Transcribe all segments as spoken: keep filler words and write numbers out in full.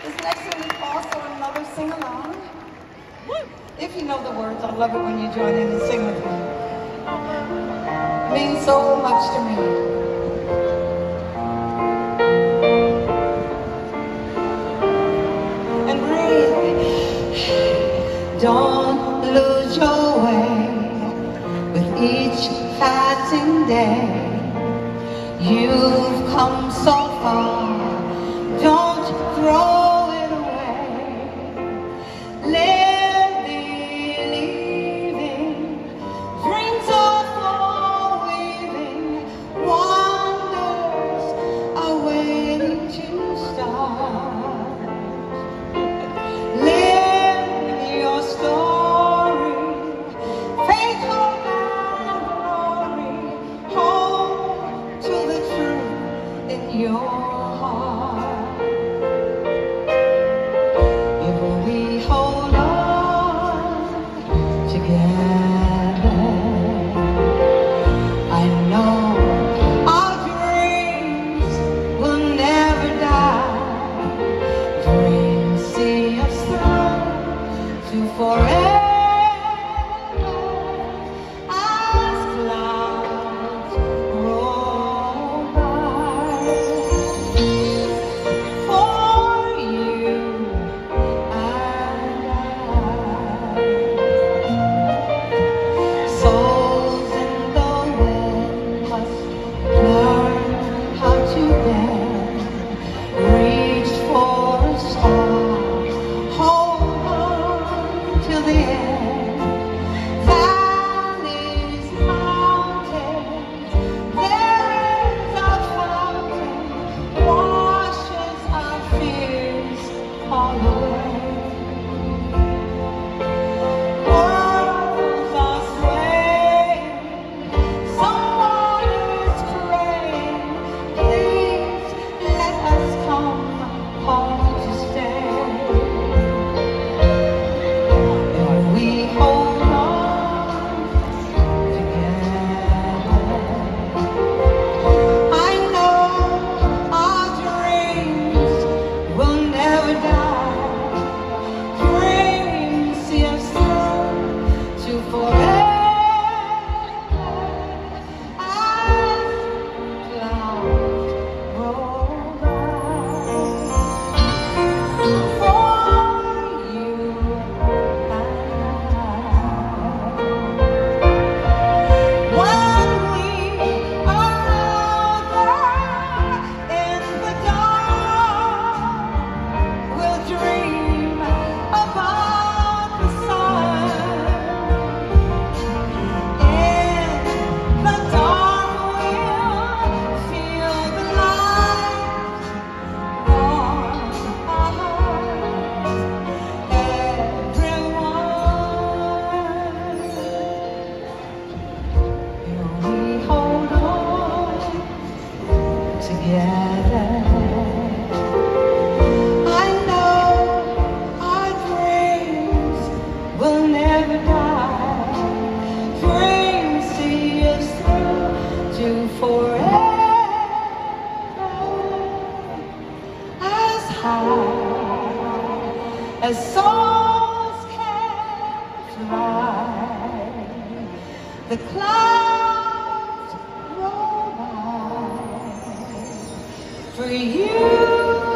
This next one is also another sing-along. If you know the words, I love it when you join in and sing with me. It means so much to me. And breathe. Don't lose your way with each passing day. You've come so far. Don't throw it away. Live believing, dreams are for weaving, wonders are waiting to start. Live your story, faith, hope, and glory. Hold to the truth in your heart. As souls can fly, the clouds roll by for you.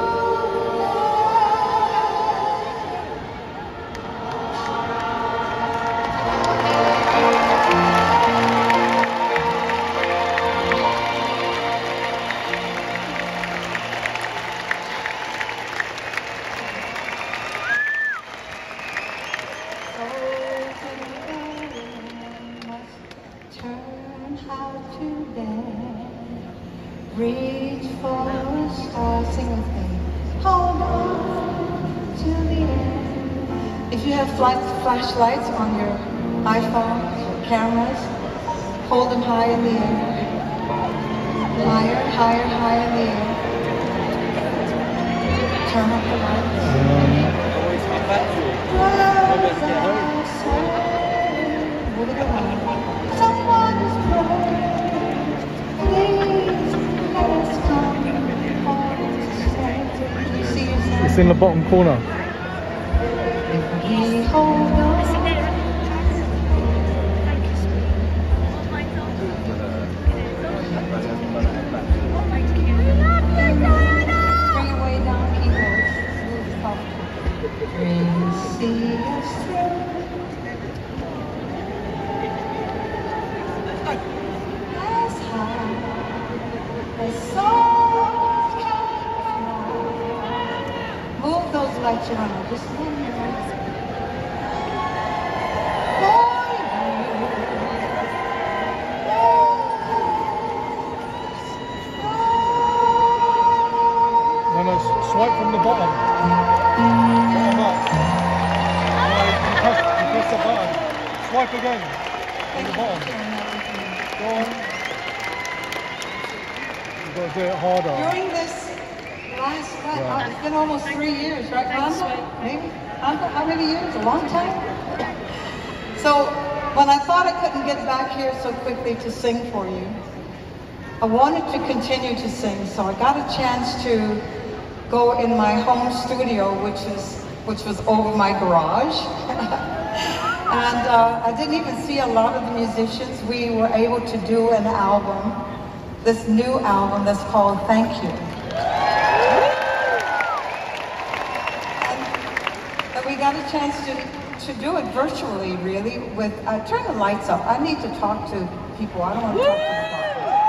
Reach for a star, sing with me. Hold on to the end. If you have flashlights on your iPhones or cameras, hold them high in the air. Higher, higher, higher in the air. Turn up the lights. Move it along. Someone is praying. Please let us come home to stay. You see yourself? It's in the bottom corner. We hold on. Bring it way down, keyboards. Bring see us through. As high as souls can fly. Move those lights around. Just one minute. Swipe from the bottom. Bottom up. No, you press, you press the button. Swipe again. From the bottom. Go on. You've got to do it harder. During this last, what, Yeah. uh, it's been almost three years, right, Rhonda? Maybe? Rhonda, how many years? A long time? So, when I thought I couldn't get back here so quickly to sing for you, I wanted to continue to sing, so I got a chance to go in my home studio, which is which was over my garage. And uh, I didn't even see a lot of the musicians. We were able to do an album, this new album that's called Thank You. And, and we got a chance to, to do it virtually, really, with, uh, turn the lights up. I need to talk to people. I don't want to talk to the box.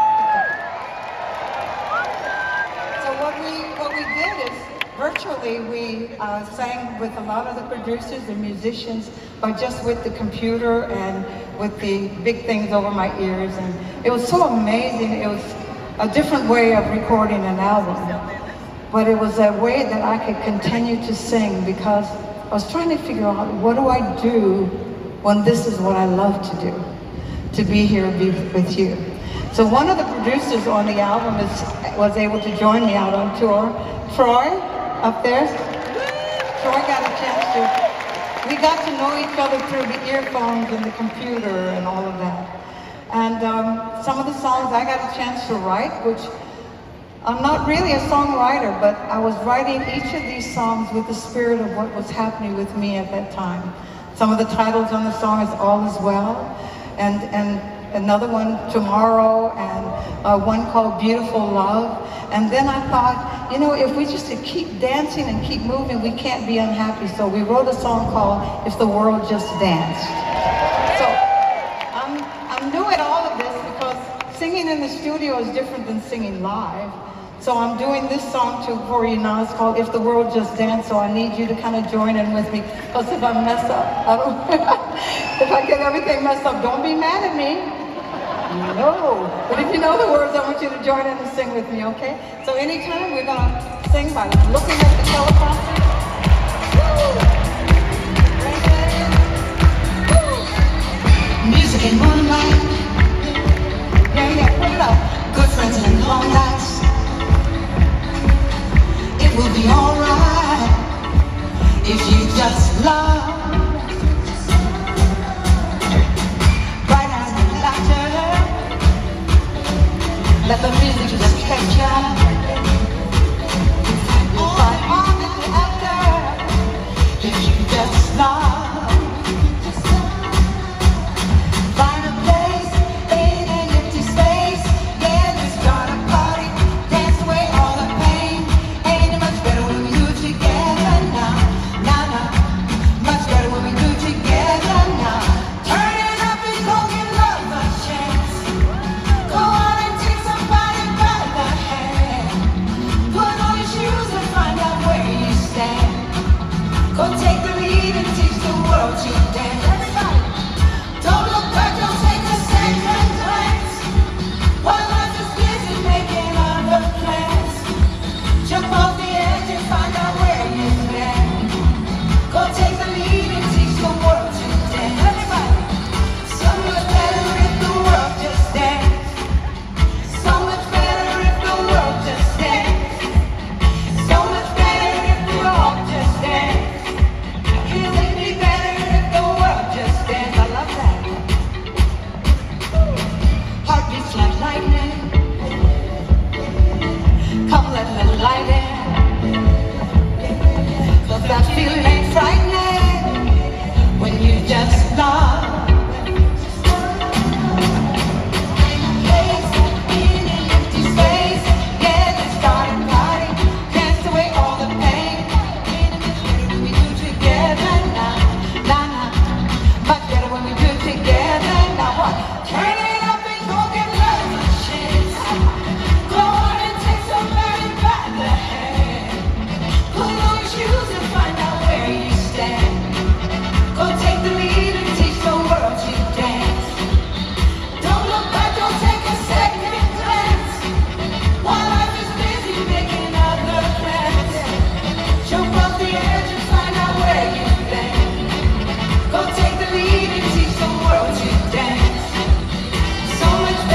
Virtually, we uh, sang with a lot of the producers and musicians, but just with the computer and with the big things over my ears. And it was so amazing. It was a different way of recording an album. But it was a way that I could continue to sing, because I was trying to figure out, what do I do when this is what I love to do? To be here be with you. So one of the producers on the album is, was able to join me out on tour. Troy, up there. Troy got a chance to, we got to know each other through the earphones and the computer and all of that. And um, some of the songs I got a chance to write, which I'm not really a songwriter, but I was writing each of these songs with the spirit of what was happening with me at that time. Some of the titles on the song is All Is Well, and, and another one, Tomorrow, and uh, one called Beautiful Love. And then I thought, you know, if we just keep dancing and keep moving, we can't be unhappy. So we wrote a song called If the World Just Danced. So I'm, I'm new at all of this because singing in the studio is different than singing live. So I'm doing this song to, for you now. It's called If the World Just Danced. So I need you to kind of join in with me. Because if I mess up, I don't, if I get everything messed up, don't be mad at me. No. But if you know the words, I want you to join in and sing with me, okay? So anytime we're going to sing by looking at the teleprompter. Woo! Woo! Music and moonlight. Yeah, yeah, put it up. Good friends and long nights. It will be alright if you just love. Let the music just catch ya. You'll find all that after if you just love. Find a place in an empty space. Yeah, just start a party. Dance away all the pain. Ain't it much better when we do it together now? Now, now. Much better when we do it together now. Turn it up and go give love a chance. Go on. Go take the lead and teach the world to dance. Everybody, don't look back, don't take a second glance. While life is busy making other plans, jump off the edge and find out where you stand. Go take the lead and teach the world to dance. Everybody, so much better if the world just dance. So much better if the world just dance. So much better if we all just dance. It'd be better if the world that feeling ain't frightening when you just love.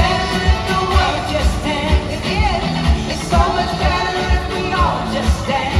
Stand.